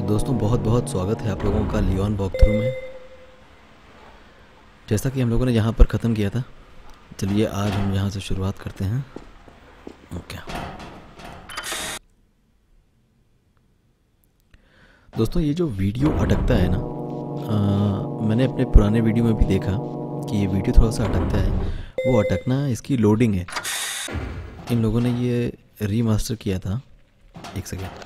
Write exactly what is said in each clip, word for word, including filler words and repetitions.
दोस्तों बहुत बहुत स्वागत है आप लोगों का लियोन वॉक थ्रू में। जैसा कि हम लोगों ने यहाँ पर ख़त्म किया था, चलिए आज हम यहाँ से शुरुआत करते हैं। ओके दोस्तों, ये जो वीडियो अटकता है ना, आ, मैंने अपने पुराने वीडियो में भी देखा कि ये वीडियो थोड़ा सा अटकता है। वो अटकना इसकी लोडिंग है। इन लोगों ने ये रीमास्टर किया था। एक second.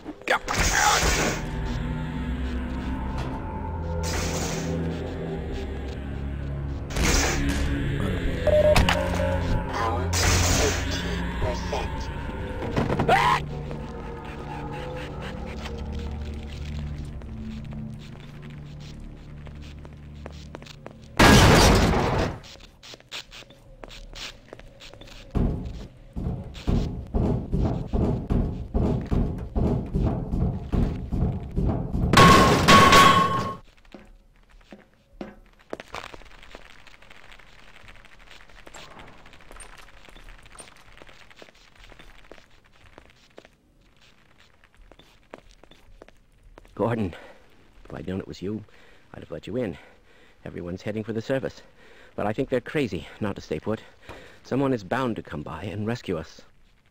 Gordon, if I'd known it was you, I'd have let you in. Everyone's heading for the surface. But I think they're crazy not to stay put. Someone is bound to come by and rescue us.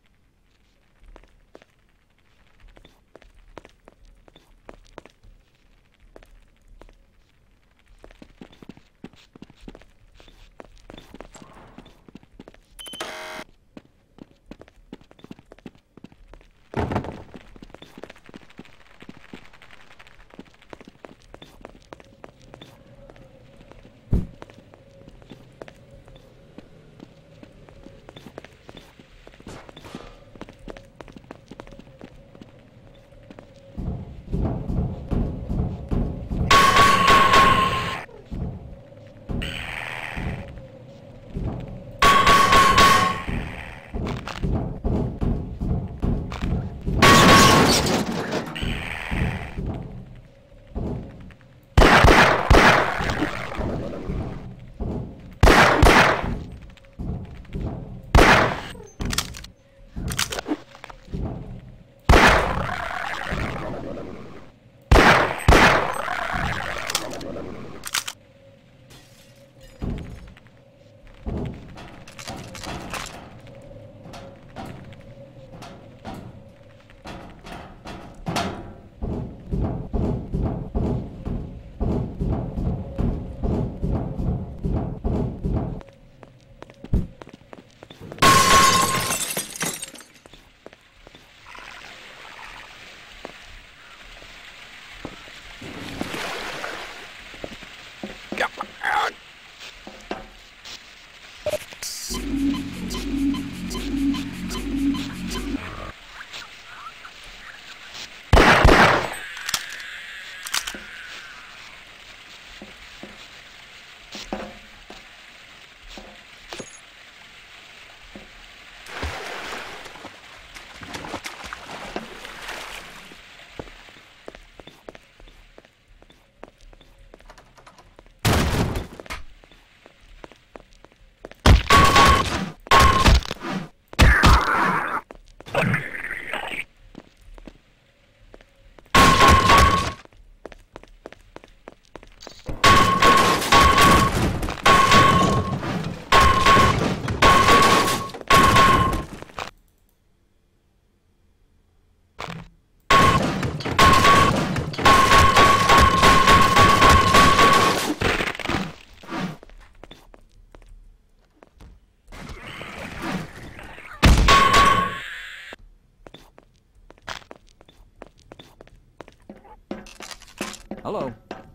Hello.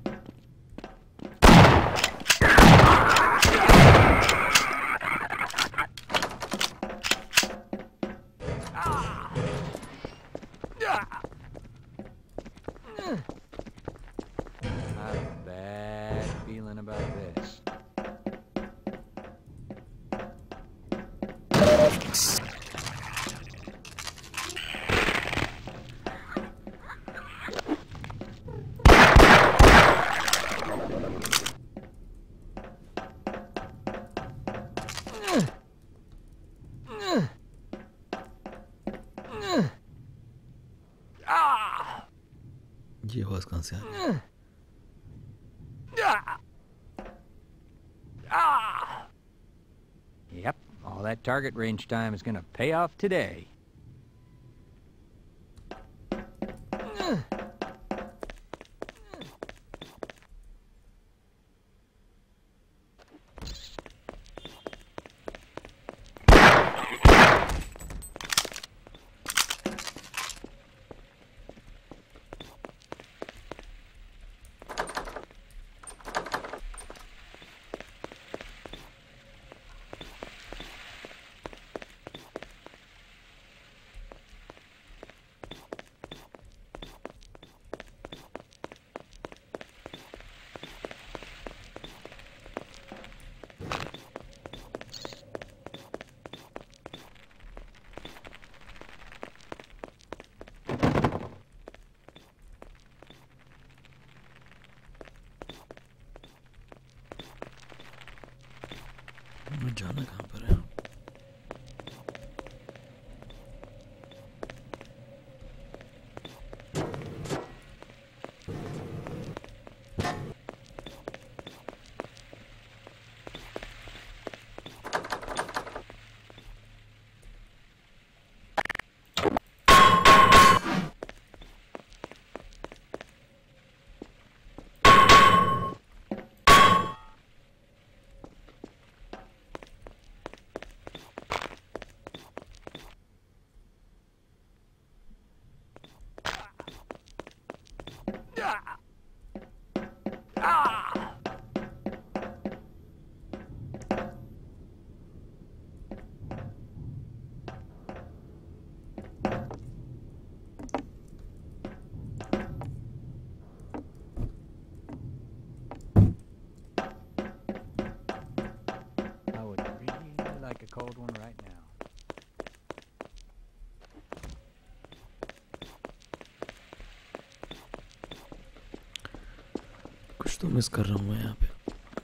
I have a bad feeling about this. ये आवाज कहाँ से आ रही है? Yep, all that target range time is gonna pay off today. जाना कहाँ पर है? I would really like a cold one right now. कुछ तो मिस कर रहा हूँ मैं यहाँ पे.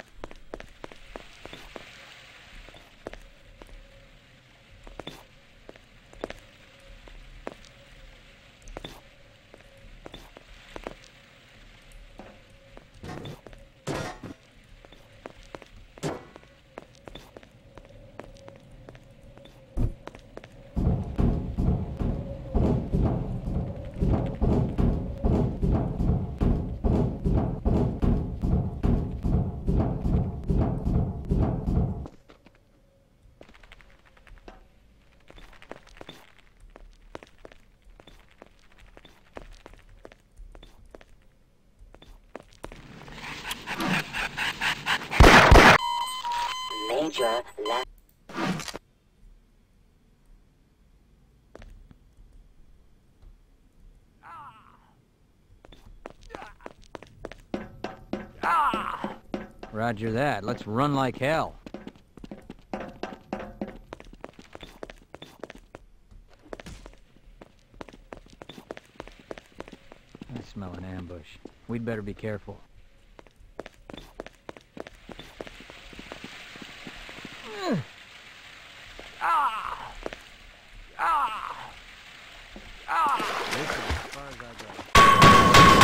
Major la Roger that. Let's run like hell. I smell an ambush. We'd better be careful. This is as far as I go.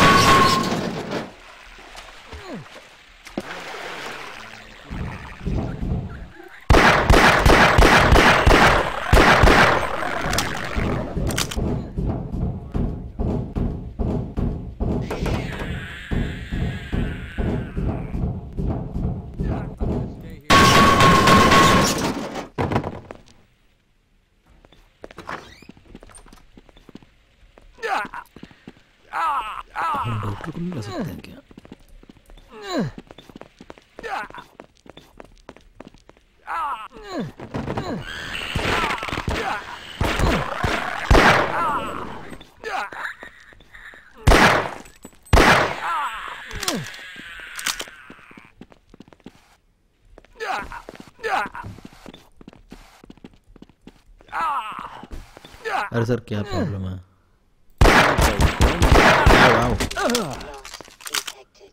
I'm gonna stay here. हम doctor को मिला सकते हैं क्या? अरे सर क्या प्रॉब्लम है? Wow detected.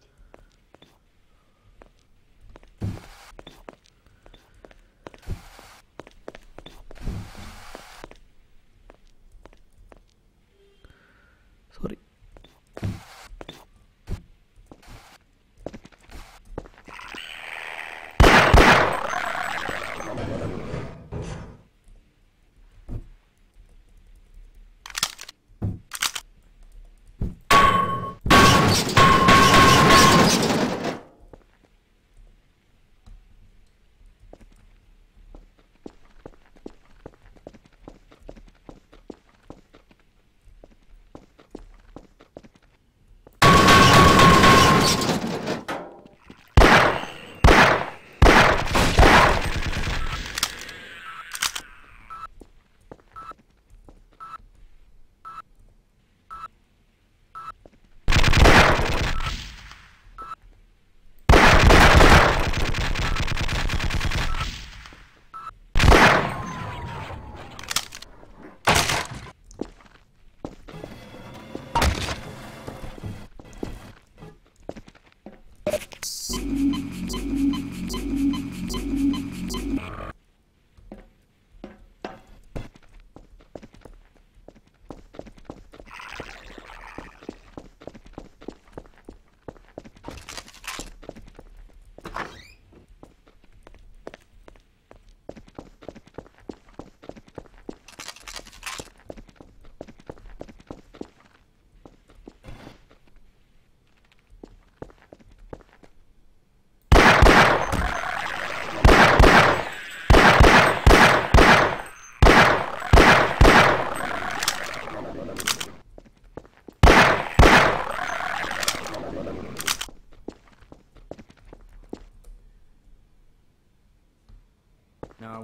Sorry.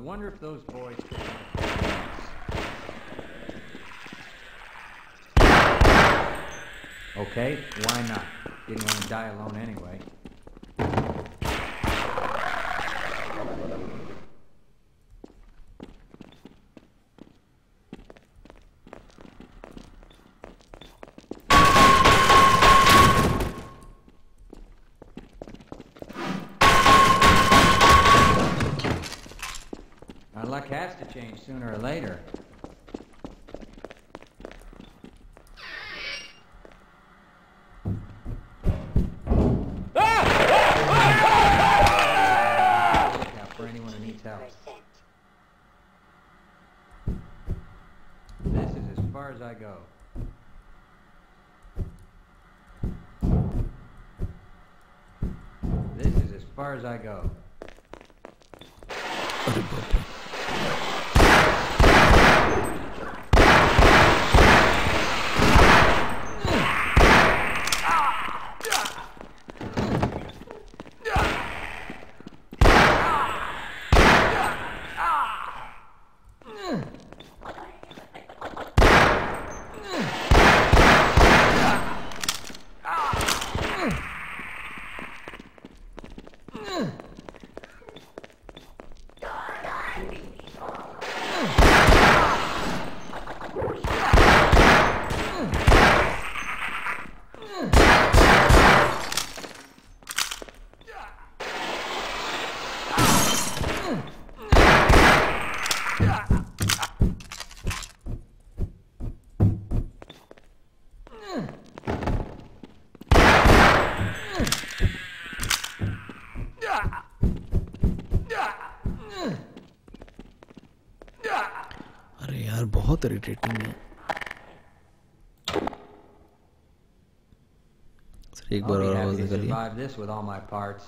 wonder if those boys could... Okay, why not? Didn't want to die alone anyway. Our luck has to change sooner or later. For anyone who needs help. This is as far as I go. This is as far as I go. अरे यार बहुत irritating है sir एक बार और आवाज निकालिए survive this with all my parts.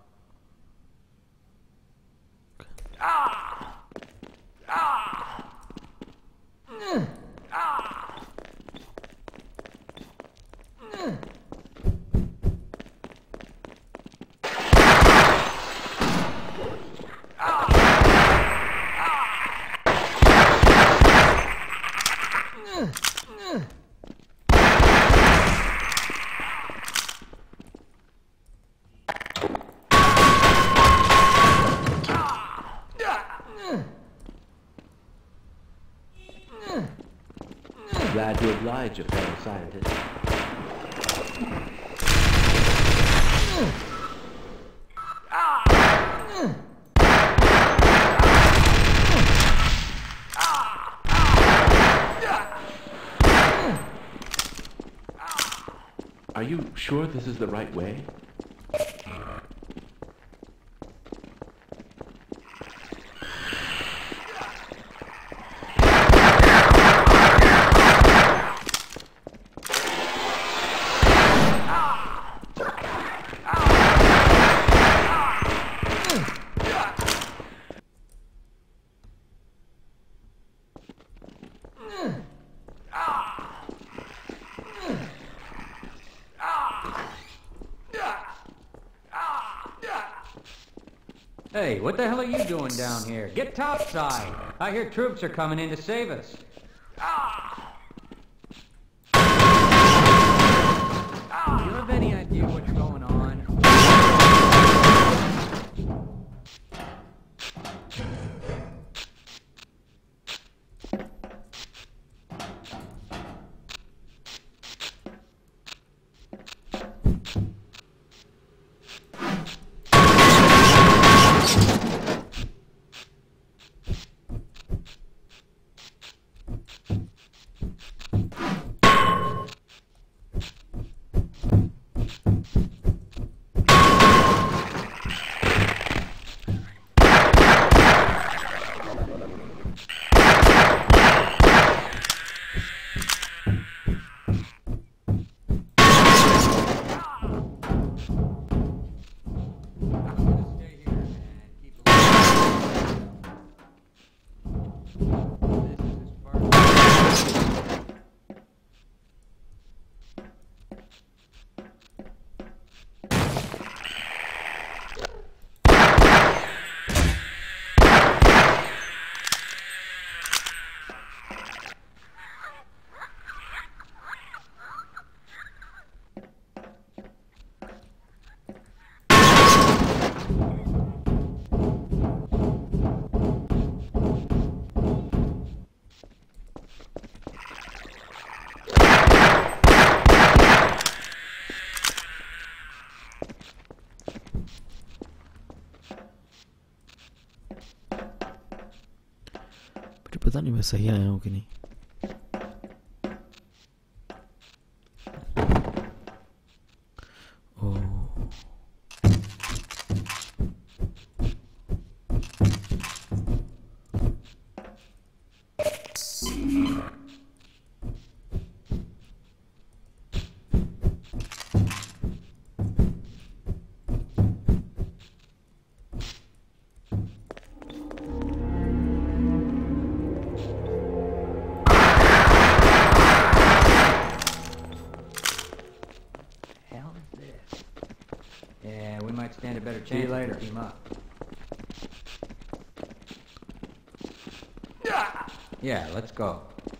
Glad to oblige a fellow scientist. Are you sure this is the right way? Hey, what the hell are you doing down here? Get topside! I hear troops are coming in to save us. Do you have any idea what's going on? नहीं मैं सही आया हूँ कि नहीं। Yeah, we might stand a better chance. See you later. Team up. Yeah, let's go.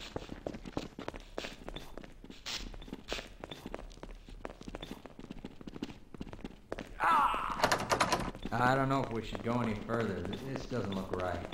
I don't know if we should go any further. This doesn't look right.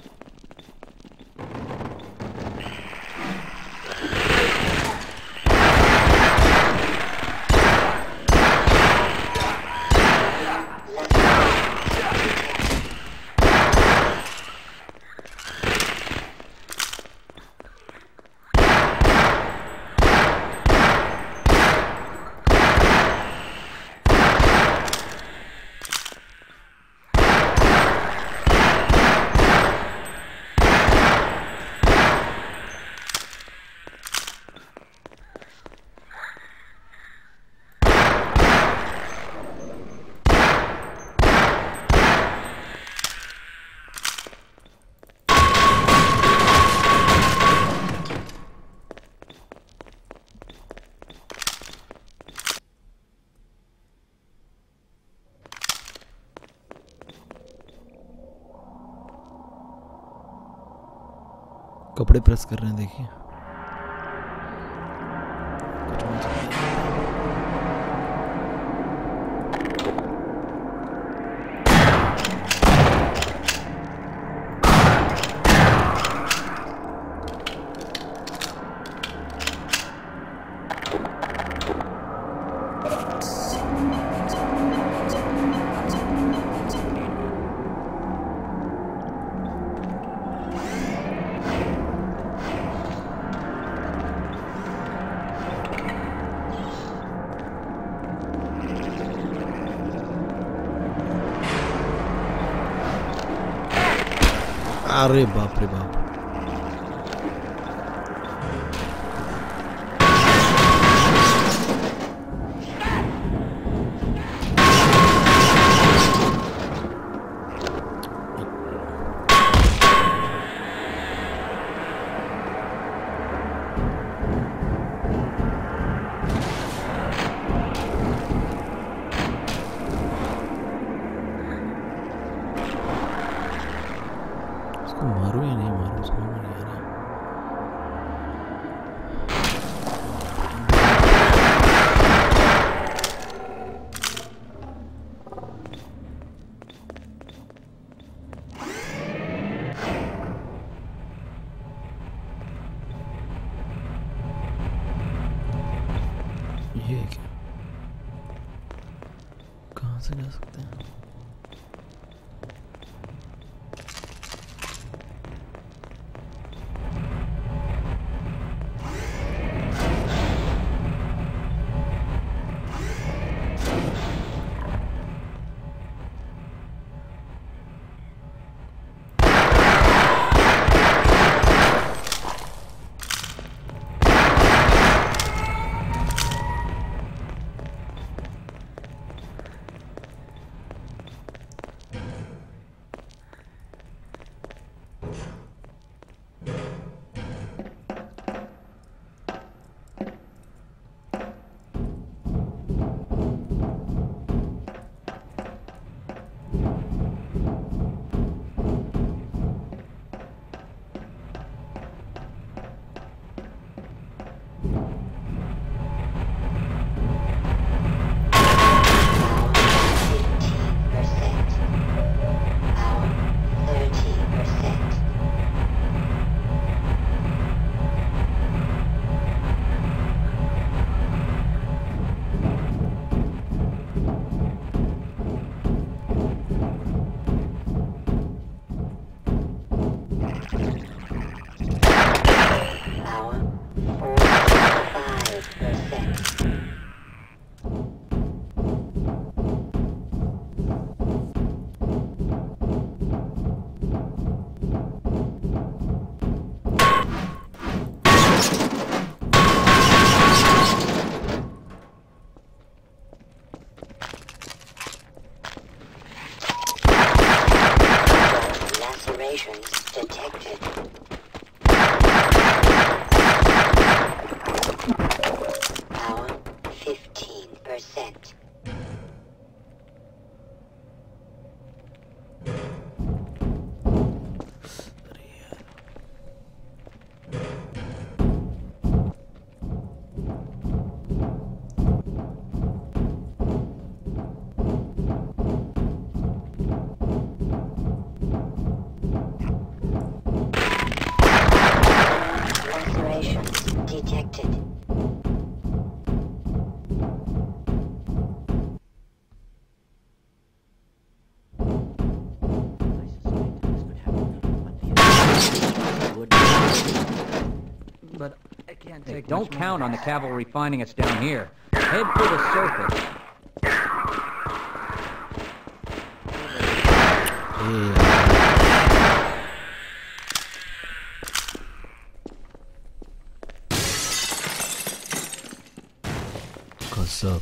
कपड़े press कर रहे हैं देखिए। कुछ हो सकता है। अरे बाप रे बाप। मारो या नहीं मारो समझ में नहीं आ रहा। ये क्या, कहाँ से जा सकते हैं? percent. Lacerations detected. But I can't take. Don't count on the cavalry finding us down here. Head for the surface. What's up?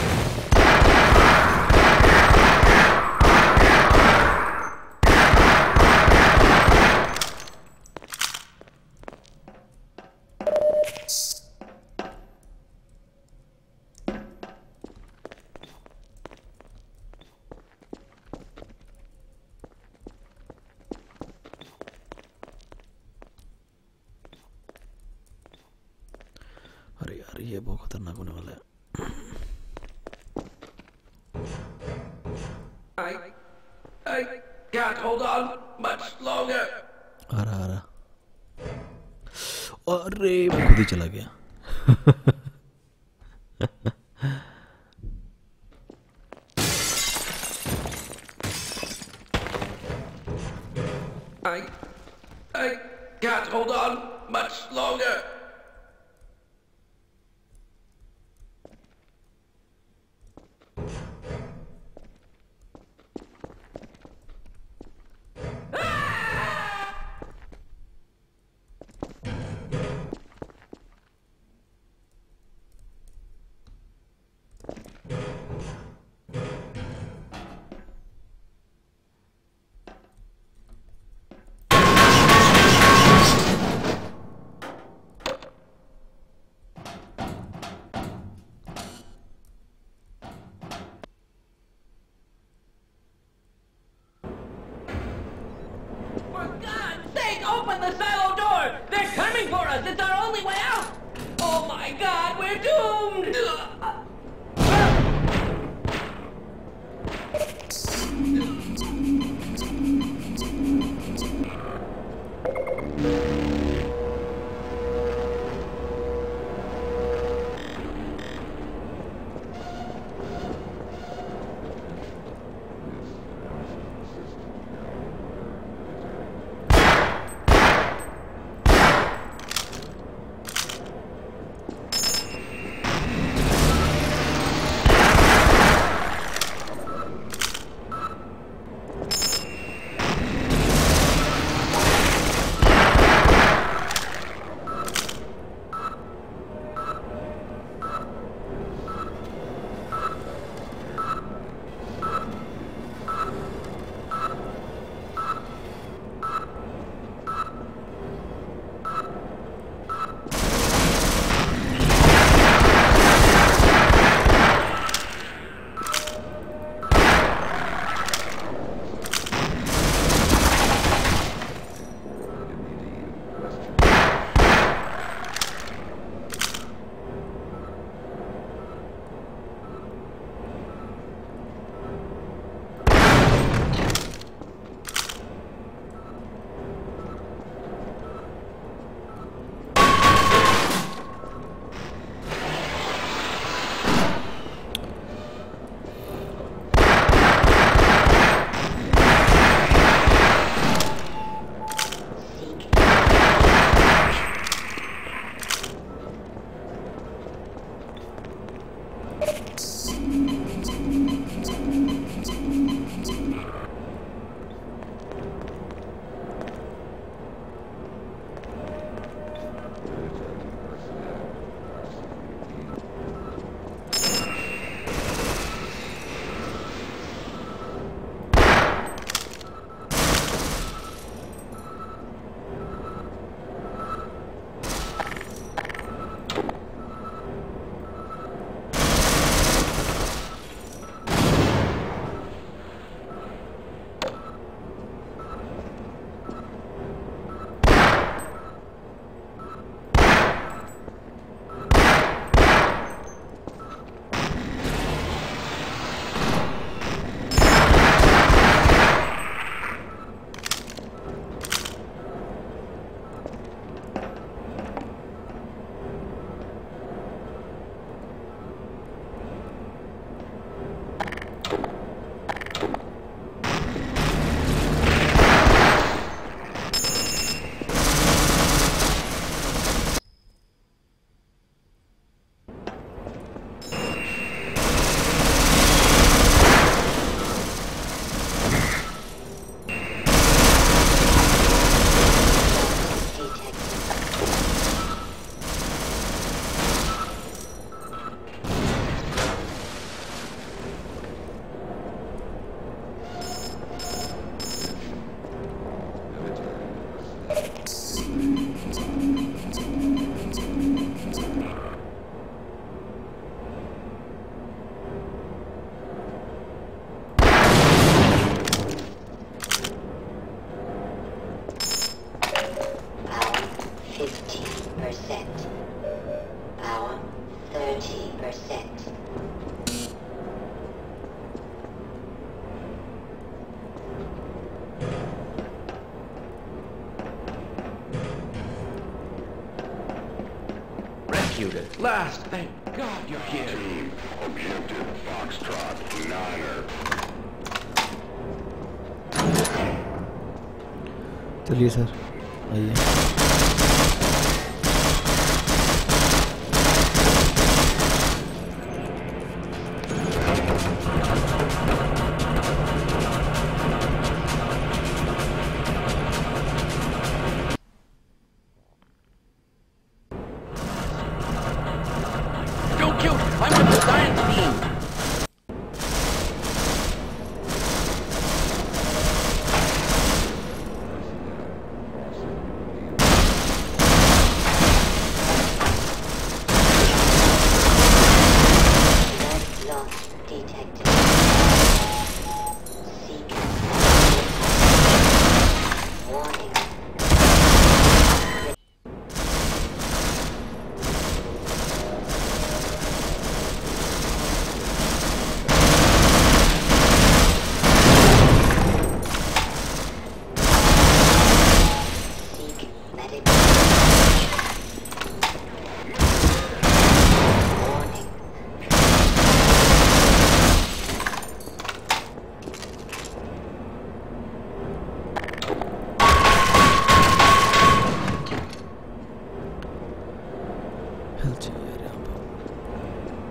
अरे यार ये बहुत खतरनाक होने वाला है. I, I can't hold on much longer. आ रहा आ रहा. अरे मैं खुद ही चला गया. I, I can't hold on much longer. For God's sake, open the silo door! They're coming for us! It's our only way out! Oh my God, we're doomed! percent. Rescued at last. Thank God you're here. Team, objective Foxtrot Niner. चलिए sir आइए। Don't shoot! I'm with the science team! Blood loss detected. Seek. Warning. Seek medic. Warning. Health चाहिए यार यहाँ पे।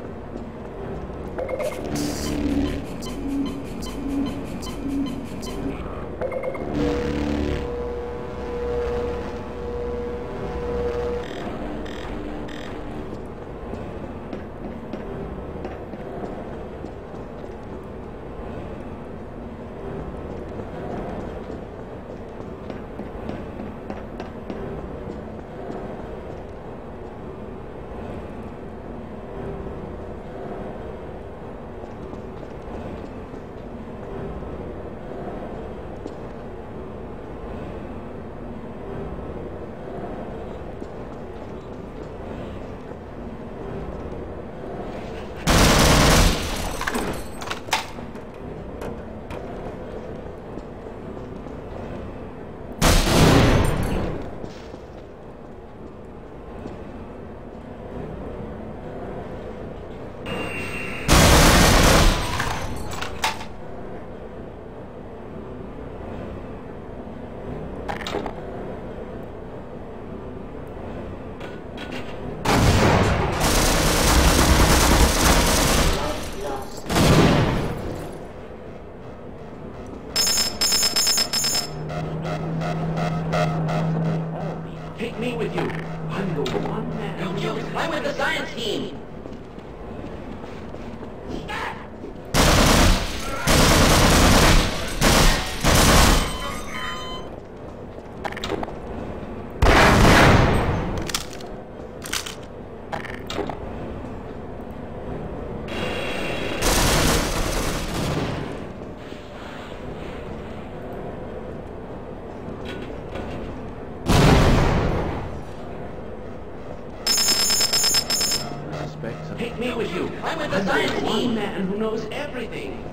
Lost. Take me with you. I'm the one man. Don't shoot! I'm with the science team! Take me with you. I'm with the I'm science the one team! man who knows everything.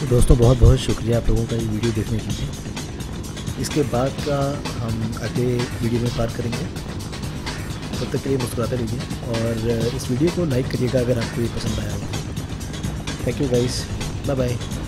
तो दोस्तों बहुत बहुत शुक्रिया आप लोगों का ये video देखने के लिए। इसके बाद का हम अगले वीडियो में पार करेंगे। तब तक के लिए मुस्कुराते रहिए और इस वीडियो को लाइक करिएगा अगर आपको ये पसंद आया हो। Thank you guys, bye bye.